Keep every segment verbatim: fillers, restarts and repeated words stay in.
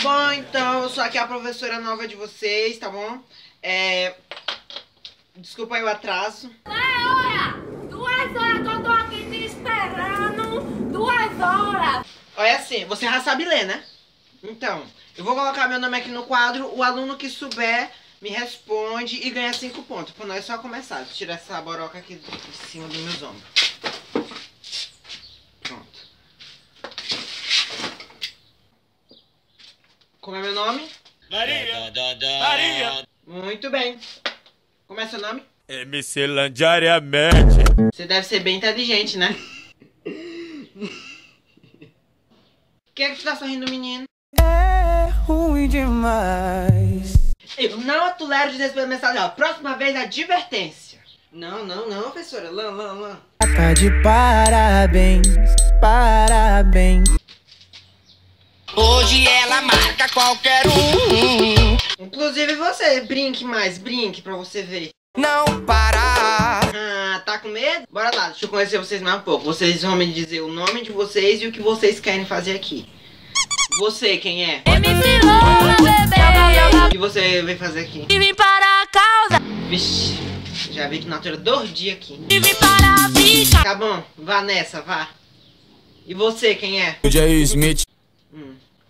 Bom, então, eu sou aqui a professora nova de vocês, tá bom? É... Desculpa aí o atraso. Olha, duas horas que eu tô aqui te esperando. Duas horas. Olha assim, você já sabe ler, né? Então, eu vou colocar meu nome aqui no quadro. O aluno que souber me responde e ganha cinco pontos. Pra nós só começar. Deixa eu tirar essa boroca aqui de cima dos meus ombros. Pronto. Como é meu nome? Maria! Maria! Muito bem. Como é seu nome? M C Landiariamente. Você deve ser bem inteligente, né? O que é que tu tá sorrindo, menino? É ruim demais. Eu não tolero desrespeito mensagem. Ó, próxima vez, advertência. Não, não, não, professora. Lã, lã, lã. Tá de parabéns, parabéns. Hoje ela marca qualquer um. Inclusive você, brinque mais, brinque pra você ver. Não parar. Ah, tá com medo? Bora lá, deixa eu conhecer vocês mais um pouco. Vocês vão me dizer o nome de vocês e o que vocês querem fazer aqui. Você, quem é? M C Lola, bebê. O que você veio fazer aqui? E vim para a causa. Vixe, já vi que na altura dois dias aqui. E vim para a ficha. Tá bom, vá nessa, vá. E você, quem é? Jay Smith. Hum.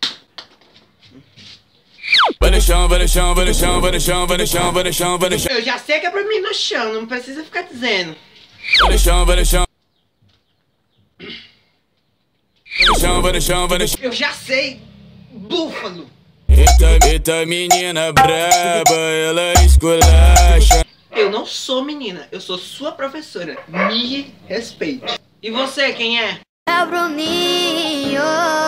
Vai no chão, vai no chão, vai no chão, vai no chão, vai no chão, vai no chão, vai no chão. Eu já sei que é pra mim no chão, não precisa ficar dizendo. Vai no chão, vai no chão. Vai no chão, vai no chão, vai no chão. Eu já sei, búfalo. Eita, eita menina braba, ela esculacha. Eu não sou menina, eu sou sua professora. Me respeite. E você, quem é? É o Bruninho.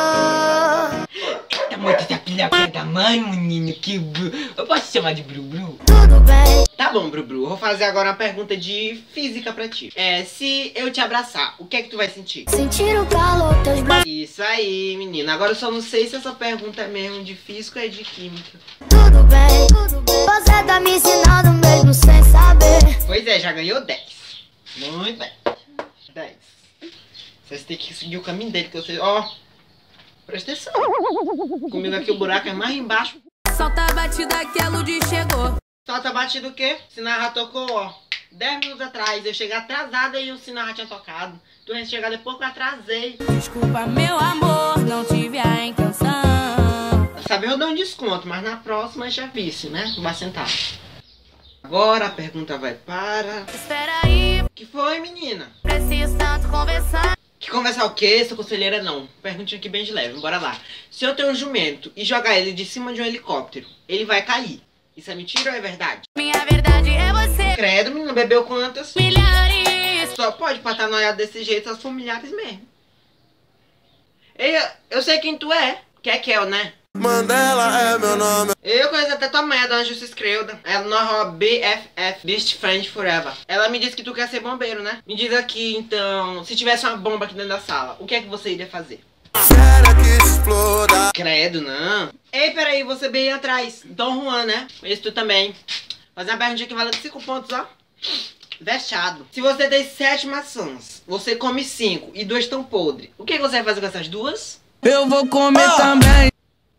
Tá muito da filha da mãe, menino, que bru... Eu posso te chamar de Bru Bru? Tudo bem. Tá bom, Bru Bru, eu vou fazer agora uma pergunta de física pra ti. É, se eu te abraçar, o que é que tu vai sentir? Sentir o calor, teus braços. Isso aí, menina. Agora eu só não sei se essa pergunta é mesmo de física ou é de química. Tudo bem, tudo bem. Você tá me ensinando mesmo sem saber. Pois é, já ganhou dez. Muito bem. dez. Vocês têm que seguir o caminho dele, que eu sei... Ó, presta atenção. Comigo aqui o buraco é mais embaixo. Solta a batida que a Ludi chegou. Solta batido o quê? O sinal já tocou, ó, dez minutos atrás. Eu cheguei atrasada e o sinal já tinha tocado. Tu vai chegar depois que eu atrasei. Desculpa, meu amor, não tive a intenção. Sabe, eu dou um desconto, mas na próxima já visse, né? Vai sentar. Agora a pergunta vai para... Espera aí, O que foi, menina? preciso tanto conversar. Que conversar o quê? Sou conselheira não. Perguntinha aqui bem de leve, bora lá. Se eu tenho um jumento e jogar ele de cima de um helicóptero, ele vai cair. Isso é mentira ou é verdade? Minha verdade é você. Credo, menina, bebeu quantas? Milhares. Só pode pra estar noiado desse jeito, só se for milhares mesmo. Eu, eu sei quem tu é. Que é Kel, né? Mandela é meu nome. Eu conheço até tua mãe, a dona Justiça Creuda. Ela não arroba B F F, Best Friend Forever. Ela me disse que tu quer ser bombeiro, né? Me diz aqui, então, se tivesse uma bomba aqui dentro da sala, o que é que você iria fazer? Será que exploda? Credo, não. Ei, peraí, você bem atrás. Dom Juan, né? Esse tu também. Fazer uma perguntinha que vale cinco pontos, ó. Vexado. Se você tem sete maçãs, você come cinco e duas estão podres, o que você vai fazer com essas duas? Eu vou comer também.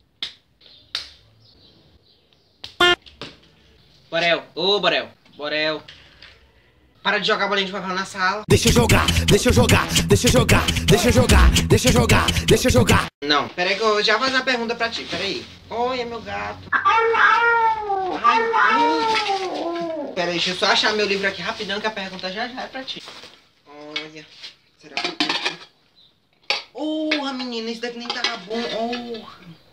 Borel, ô Borel, Borel. Para de jogar bolinha de papel na sala. Deixa eu jogar, deixa eu jogar, deixa eu jogar, deixa eu jogar, deixa eu jogar, deixa eu jogar. Não, peraí que eu já vou fazer uma pergunta pra ti, peraí. Oi, é meu gato. Ai, ai. Peraí, deixa eu só achar meu livro aqui rapidão que a pergunta já já é pra ti. Olha, será que eu tenho aqui? Porra, menina, isso daqui nem tava bom. Porra.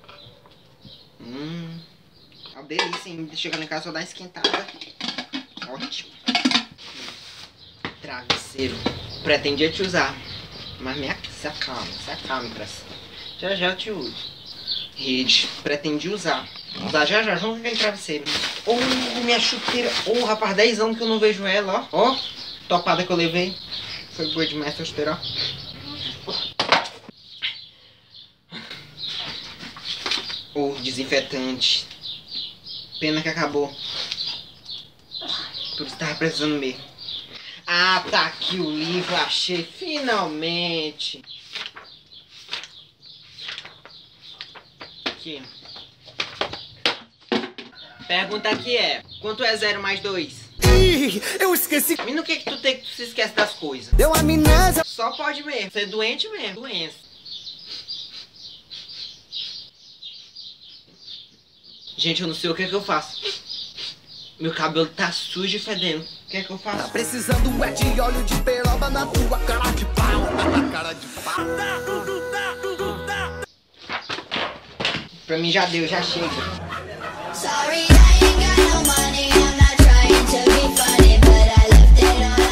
Hum. Uma delícia, hein? Chegando em casa só dá uma esquentada. Ótimo. Travesseiro. Pretendia te usar. Mas me ac- se acalma, se acalma, coração. Já já eu te uso. Rede. Pretendi usar. Usar já já, vamos ver aquele travesseiro. Oh, minha chuteira. Oh, rapaz, dez anos que eu não vejo ela, ó. Ó, topada que eu levei. Foi boa demais essa chuteira, ó. Oh, desinfetante. Pena que acabou. Por isso tava precisando mesmo. Ah, tá aqui o livro, achei finalmente. Aqui. Pergunta aqui é, quanto é zero mais dois? Ih, eu esqueci. E no que que tu tem que tu se esquece das coisas? Deu amnésia. Só pode mesmo, ser doente mesmo, doença. Gente, eu não sei o que é que eu faço. Meu cabelo tá sujo e fedendo. O que é que eu faço? Precisando é de óleo de peroba na tua cara de pau. Cara de pau. Pra mim já deu, já chega. Sorry, I ain't got no money. I'm not trying to be funny, but I left it on.